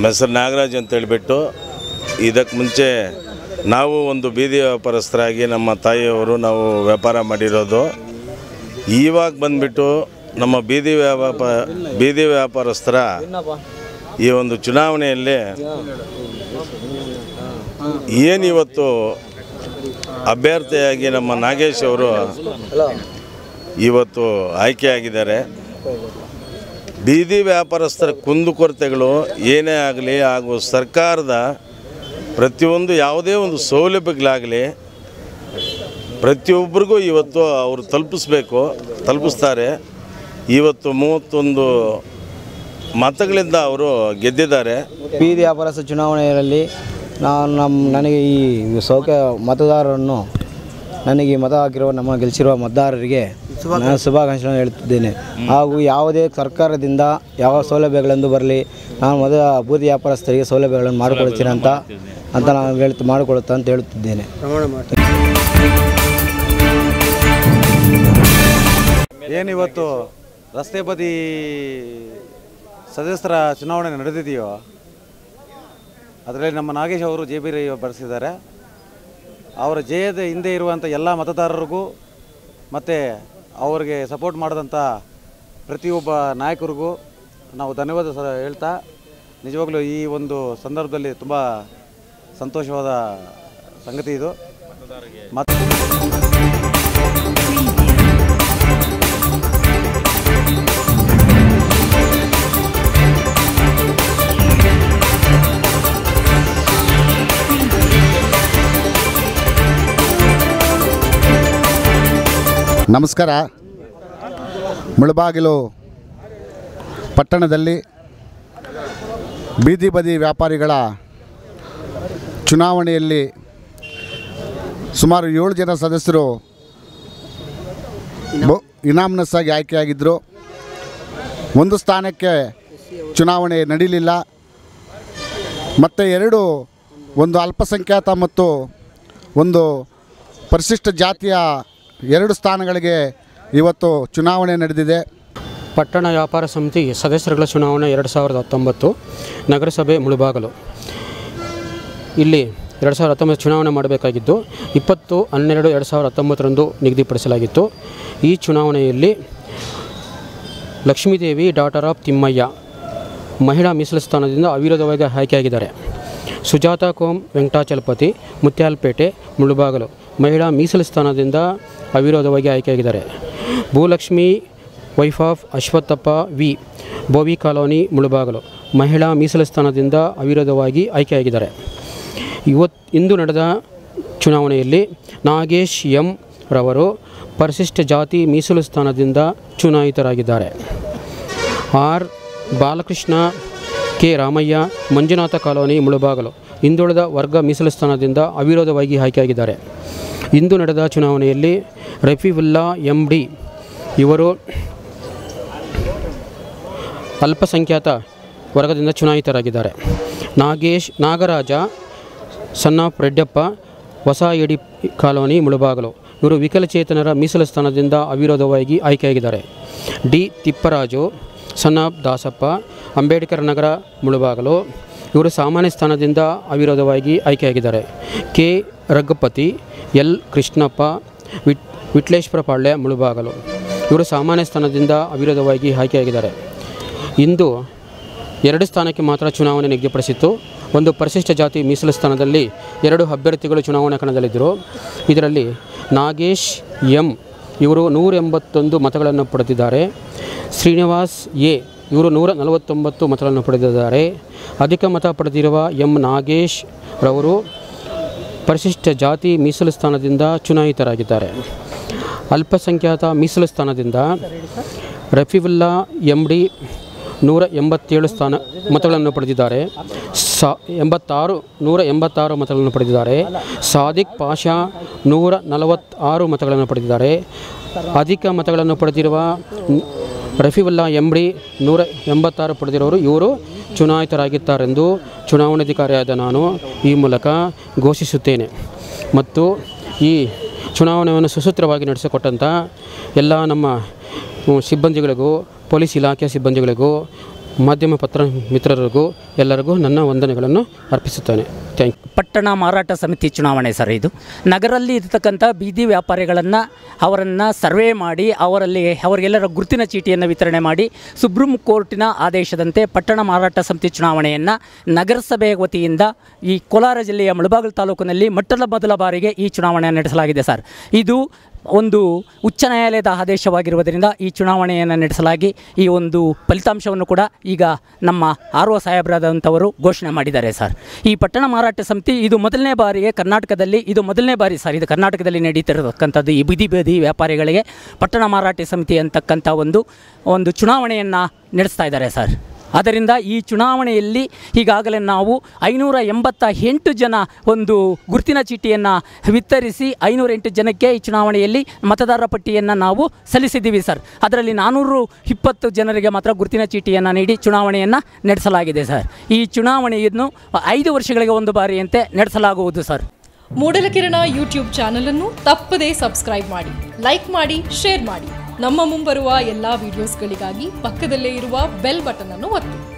ನಮ್ಮ ಹೆಸರು ನಾಗರಾಜ್ ಅಂತ ಹೇಳಿಬಿಟ್ಟು. ಇದಕ್ಕೆ ಮುಂಚೆ ನಾವು ಒಂದು ಬೀದಿ ವ್ಯಾಪಾರಸ್ಥರಾಗಿ ನಮ್ಮ ತಾಯಿಯವರು ನಾವು ವ್ಯಾಪಾರ ಮಾಡಿರೋದು. ಇವಾಗ ಬಂದುಬಿಟ್ಟು ನಮ್ಮ ಬೀದಿ ವ್ಯಾಪಾರಸ್ಥರ ಈ ಒಂದು ಚುನಾವಣೆಯಲ್ಲಿ ಏನಿವತ್ತು ಅಭ್ಯರ್ಥಿಯಾಗಿ ನಮ್ಮ ನಾಗೇಶ್ ಅವರು ಇವತ್ತು ಆಯ್ಕೆಯಾಗಿದ್ದಾರೆ. ಬೀದಿ ವ್ಯಾಪಾರಸ್ಥರ ಕುಂದುಕೊರತೆಗಳು ಏನೇ ಆಗಲಿ ಹಾಗೂ ಸರ್ಕಾರದ ಪ್ರತಿಯೊಂದು ಯಾವುದೇ ಒಂದು ಸೌಲಭ್ಯಗಳಾಗಲಿ ಪ್ರತಿಯೊಬ್ಬರಿಗೂ ಇವತ್ತು ಅವರು ತಲುಪಿಸ್ತಾರೆ. ಇವತ್ತು 31 ಮತಗಳಿಂದ ಅವರು ಗೆದ್ದಿದ್ದಾರೆ. ಬೀದಿ ವ್ಯಾಪಾರಸ್ಥ ಚುನಾವಣೆಯಲ್ಲಿ ನನಗೆ ಈ ಮತದಾರರನ್ನು ನನಗೆ ಮತ ಹಾಕಿರುವ ನಮ್ಮ ಗೆಲ್ಲಿಸಿರುವ ಮತದಾರರಿಗೆ ನಾನು ಶುಭಾಕಾಂಕ್ಷೆಗಳನ್ನು ಹೇಳುತ್ತಿದ್ದೇನೆ. ಹಾಗೂ ಯಾವುದೇ ಸರ್ಕಾರದಿಂದ ಯಾವ ಸೌಲಭ್ಯಗಳೆಂದು ಬರಲಿ ನಾನು ಬೀದಿ ವ್ಯಾಪಾರಸ್ಥರಿಗೆ ಸೌಲಭ್ಯಗಳನ್ನು ಮಾಡಿಕೊಡ್ತೀನಿ ಅಂತ ನಾನು ಮಾಡಿಕೊಡುತ್ತಾ ಅಂತ ಹೇಳುತ್ತಿದ್ದೇನೆ. ಏನಿವತ್ತು ರಸ್ತೆ ಬದಿ ಸದಸ್ಯರ ಚುನಾವಣೆ ನಡೆದಿದೆಯೋ ಅದರಲ್ಲಿ ನಮ್ಮ ನಾಗೇಶ್ ಅವರು ಜೇಬಿ ಬಳಸಿದ್ದಾರೆ. ಅವರ ಜಯದ ಹಿಂದೆ ಇರುವಂಥ ಎಲ್ಲ ಮತದಾರರಿಗೂ ಮತ್ತು ಅವರಿಗೆ ಸಪೋರ್ಟ್ ಮಾಡಿದಂಥ ಪ್ರತಿಯೊಬ್ಬ ನಾಯಕರಿಗೂ ನಾವು ಧನ್ಯವಾದ ಹೇಳ್ತಾ, ನಿಜವಾಗ್ಲೂ ಈ ಒಂದು ಸಂದರ್ಭದಲ್ಲಿ ತುಂಬ ಸಂತೋಷವಾದ ಸಂಗತಿ ಇದು. ನಮಸ್ಕಾರ. ಮುಳಬಾಗಿಲು ಪಟ್ಟಣದಲ್ಲಿ ಬೀದಿ ಬದಿ ವ್ಯಾಪಾರಿಗಳ ಚುನಾವಣೆಯಲ್ಲಿ ಸುಮಾರು 7 ಜನ ಸದಸ್ಯರು ಇನಾಮ್ನಸ್ಸಾಗಿ ಆಯ್ಕೆಯಾಗಿದ್ದರು. ಒಂದು ಸ್ಥಾನಕ್ಕೆ ಚುನಾವಣೆ ನಡೀಲಿಲ್ಲ. ಮತ್ತು ಒಂದು ಅಲ್ಪಸಂಖ್ಯಾತ ಮತ್ತು ಒಂದು ಪರಿಶಿಷ್ಟ ಜಾತಿಯ 2 ಸ್ಥಾನಗಳಿಗೆ ಇವತ್ತು ಚುನಾವಣೆ ನಡೆದಿದೆ. ಪಟ್ಟಣ ವ್ಯಾಪಾರ ಸಮಿತಿ ಸದಸ್ಯರುಗಳ ಚುನಾವಣೆ 2019 ನಗರಸಭೆ ಮುಳಬಾಗಲು. ಇಲ್ಲಿ 2019 ಚುನಾವಣೆ ಮಾಡಬೇಕಾಗಿದ್ದು 20/12/2019 ನಿಗದಿಪಡಿಸಲಾಗಿತ್ತು. ಈ ಚುನಾವಣೆಯಲ್ಲಿ ಲಕ್ಷ್ಮೀದೇವಿ ಡಾಟರ್ ಆಫ್ ತಿಮ್ಮಯ್ಯ ಮಹಿಳಾ ಮೀಸಲು ಸ್ಥಾನದಿಂದ ಅವಿರೋಧವಾಗಿ ಆಯ್ಕೆಯಾಗಿದ್ದಾರೆ. ಸುಜಾತಾ ಕೋಮ್ ವೆಂಕಟಾಚಲಪತಿ ಮುತ್ಯಾಲಪೇಟೆ ಮುಳಬಾಗಲು ಮಹಿಳಾ ಮೀಸಲು ಸ್ಥಾನದಿಂದ ಅವಿರೋಧವಾಗಿ ಆಯ್ಕೆಯಾಗಿದ್ದಾರೆ. Bhulakshmi wife of Ashwathappa V Bovi colony Mulbagal ಮಹಿಳಾ ಮೀಸಲು ಸ್ಥಾನದಿಂದ ಅವಿರೋಧವಾಗಿ ಆಯ್ಕೆಯಾಗಿದ್ದಾರೆ. ಇಂದು ನಡೆದ ಚುನಾವಣೆಯಲ್ಲಿ ನಾಗೇಶ್ ಎಂ ರವರು ಪರಿಶಿಷ್ಟ ಜಾತಿ ಮೀಸಲು ಸ್ಥಾನದಿಂದ ಚುನಾಯಿತರಾಗಿದ್ದಾರೆ. R Balakrishna K Ramaiah Manjunatha colony Mulbagal ಹಿಂದುಳಿದ ವರ್ಗ ಮೀಸಲು ಸ್ಥಾನದಿಂದ ಅವಿರೋಧವಾಗಿ ಆಯ್ಕೆಯಾಗಿದ್ದಾರೆ. ಇಂದು ನಡೆದ ಚುನಾವಣೆಯಲ್ಲಿ ರಫೀವುಲ್ಲಾ MD ಇವರು ಅಲ್ಪಸಂಖ್ಯಾತ ವರ್ಗದಿಂದ ಚುನಾಯಿತರಾಗಿದ್ದಾರೆ. ನಾಗರಾಜ ಸನ್ನಾಫ್ ರೆಡ್ಡಪ್ಪ ಹೊಸ ಎಡಿ ಕಾಲೋನಿ ಮುಳಬಾಗಲು ಇವರು ವಿಕಲಚೇತನರ ಮೀಸಲು ಸ್ಥಾನದಿಂದ ಅವಿರೋಧವಾಗಿ ಆಯ್ಕೆಯಾಗಿದ್ದಾರೆ. ಡಿ ತಿಪ್ಪರಾಜು ಸನ್ನಾಫ್ ದಾಸಪ್ಪ ಅಂಬೇಡ್ಕರ್ ನಗರ ಮುಳಬಾಗಲು ಇವರು ಸಾಮಾನ್ಯ ಸ್ಥಾನದಿಂದ ಅವಿರೋಧವಾಗಿ ಆಯ್ಕೆಯಾಗಿದ್ದಾರೆ. ಕೆ ರಘುಪತಿ ಎಲ್ ಕೃಷ್ಣಪ್ಪ ವಿಟ್ಲೇಶ್ವರ ಪಾಳ್ಯ ಮುಳಬಾಗಲು ಇವರು ಸಾಮಾನ್ಯ ಸ್ಥಾನದಿಂದ ಅವಿರೋಧವಾಗಿ ಆಯ್ಕೆಯಾಗಿದ್ದಾರೆ. ಇಂದು 2 ಸ್ಥಾನಕ್ಕೆ ಮಾತ್ರ ಚುನಾವಣೆ ನಿಗದಿಪಡಿಸಿತ್ತು. ಒಂದು ಪರಿಶಿಷ್ಟ ಜಾತಿ ಮೀಸಲು ಸ್ಥಾನದಲ್ಲಿ 2 ಅಭ್ಯರ್ಥಿಗಳು ಚುನಾವಣಾ ಕಣದಲ್ಲಿದ್ದರು. ಇದರಲ್ಲಿ ನಾಗೇಶ್ ಎಂ ಇವರು 181 ಮತಗಳನ್ನು ಪಡೆದಿದ್ದಾರೆ. ಶ್ರೀನಿವಾಸ್ ಎ ಇವರು 149 ಮತಗಳನ್ನು ಪಡೆದಿದ್ದಾರೆ. ಅಧಿಕ ಮತ ಪಡೆದಿರುವ ಎಂ ನಾಗೇಶ್ ರವರು ಪರಿಶಿಷ್ಟ ಜಾತಿ ಮೀಸಲು ಸ್ಥಾನದಿಂದ ಚುನಾಯಿತರಾಗಿದ್ದಾರೆ. ಅಲ್ಪಸಂಖ್ಯಾತ ಮೀಸಲು ಸ್ಥಾನದಿಂದ ರಫೀವುಲ್ಲಾ MD 187 ಮತಗಳನ್ನು ಪಡೆದಿದ್ದಾರೆ. 186 ಮತಗಳನ್ನು ಪಡೆದಿದ್ದಾರೆ. ಸಾದಿಕ್ ಪಾಷಾ 146 ಮತಗಳನ್ನು ಪಡೆದಿದ್ದಾರೆ. ಅಧಿಕ ಮತಗಳನ್ನು ಪಡೆದಿರುವ ರಫೀವುಲ್ಲಾ MD 186 ಪಡೆದಿರೋರು ಇವರು ಚುನಾಯಿತರಾಗಿದ್ದಾರೆಂದು ಚುನಾವಣಾಧಿಕಾರಿಯಾದ ನಾನು ಈ ಮೂಲಕ ಘೋಷಿಸುತ್ತೇನೆ. ಮತ್ತು ಈ ಚುನಾವಣೆಯನ್ನು ಸುಸೂತ್ರವಾಗಿ ನಡೆಸಿಕೊಟ್ಟಂಥ ಎಲ್ಲ ನಮ್ಮ ಸಿಬ್ಬಂದಿಗಳಿಗೂ, ಪೊಲೀಸ್ ಇಲಾಖೆಯ ಸಿಬ್ಬಂದಿಗಳಿಗೂ ಮಾಧ್ಯಮ ಪತ್ರ ಮಿತ್ರರಿಗೂ ಎಲ್ಲರಿಗೂ ನನ್ನ ವಂದನೆಗಳನ್ನು ಅರ್ಪಿಸುತ್ತೇನೆ. Thank you. ಪಟ್ಟಣ ಮಾರಾಟ ಸಮಿತಿ ಚುನಾವಣೆ ಸರ್ ಇದು. ನಗರಲ್ಲಿ ಇರತಕ್ಕಂಥ ಬೀದಿ ವ್ಯಾಪಾರಿಗಳನ್ನು ಅವರನ್ನು ಸರ್ವೆ ಮಾಡಿ ಅವರಿಗೆಲ್ಲರ ಗುರುತಿನ ಚೀಟಿಯನ್ನು ವಿತರಣೆ ಮಾಡಿ ಸುಪ್ರೀಂ ಕೋರ್ಟಿನ ಆದೇಶದಂತೆ ಪಟ್ಟಣ ಮಾರಾಟ ಸಮಿತಿ ಚುನಾವಣೆಯನ್ನು ನಗರಸಭೆ ವತಿಯಿಂದ ಈ ಕೋಲಾರ ಜಿಲ್ಲೆಯ ಮುಳಬಾಗಿಲು ತಾಲೂಕಿನಲ್ಲಿ ಮೊದಲ ಬಾರಿಗೆ ಈ ಚುನಾವಣೆಯನ್ನು ನಡೆಸಲಾಗಿದೆ ಸರ್. ಇದು ಒಂದು ಉಚ್ಚ ನ್ಯಾಯಾಲಯದ ಆದೇಶವಾಗಿರುವುದರಿಂದ ಈ ಚುನಾವಣೆಯನ್ನು ನಡೆಸಲಾಗಿ ಈ ಒಂದು ಫಲಿತಾಂಶವನ್ನು ಕೂಡ ಈಗ ನಮ್ಮ RO ಸಾಹೇಬರಾದಂಥವರು ಘೋಷಣೆ ಮಾಡಿದ್ದಾರೆ ಸರ್. ಈ ಪಟ್ಟಣ ಮಾರಾಟ ಸಮಿತಿ ಇದು ಮೊದಲನೇ ಬಾರಿಗೆ ಕರ್ನಾಟಕದಲ್ಲಿ ಇದು ಕರ್ನಾಟಕದಲ್ಲಿ ನಡೀತಿರತಕ್ಕಂಥದ್ದು. ಈ ಬೀದಿ ವ್ಯಾಪಾರಿಗಳಿಗೆ ಪಟ್ಟಣ ಮಾರಾಟ ಸಮಿತಿ ಅಂತಕ್ಕಂಥ ಒಂದು ಚುನಾವಣೆಯನ್ನು ನಡೆಸ್ತಾ ಇದ್ದಾರೆ ಸರ್. ಆದ್ದರಿಂದ ಈ ಚುನಾವಣೆಯಲ್ಲಿ ಈಗಾಗಲೇ ನಾವು 588 ಜನ ಒಂದು ಗುರುತಿನ ಚೀಟಿಯನ್ನು ವಿತರಿಸಿ 508 ಜನಕ್ಕೆ ಈ ಚುನಾವಣೆಯಲ್ಲಿ ಮತದಾರರ ಪಟ್ಟಿಯನ್ನು ನಾವು ಸಲ್ಲಿಸಿದ್ದೀವಿ ಸರ್. ಅದರಲ್ಲಿ 420 ಜನರಿಗೆ ಮಾತ್ರ ಗುರುತಿನ ಚೀಟಿಯನ್ನು ನೀಡಿ ಚುನಾವಣೆಯನ್ನು ನಡೆಸಲಾಗಿದೆ ಸರ್. ಈ ಚುನಾವಣೆಯನ್ನು 5 ವರ್ಷಗಳಿಗೆ ಒಂದು ಬಾರಿಯಂತೆ ನಡೆಸಲಾಗುವುದು ಸರ್. ಮೂಡಲಕಿರಣ ಯೂಟ್ಯೂಬ್ ಚಾನಲನ್ನು ತಪ್ಪದೇ ಸಬ್ಸ್ಕ್ರೈಬ್ ಮಾಡಿ, ಲೈಕ್ ಮಾಡಿ, ಶೇರ್ ಮಾಡಿ. ನಮ್ಮ ಮುಂಬರುವ ಎಲ್ಲ ವಿಡಿಯೋಸ್ಗಳಿಗಾಗಿ ಪಕ್ಕದಲ್ಲೇ ಇರುವ ಬೆಲ್ ಬಟನ್ ಅನ್ನು ಒತ್ತಿ.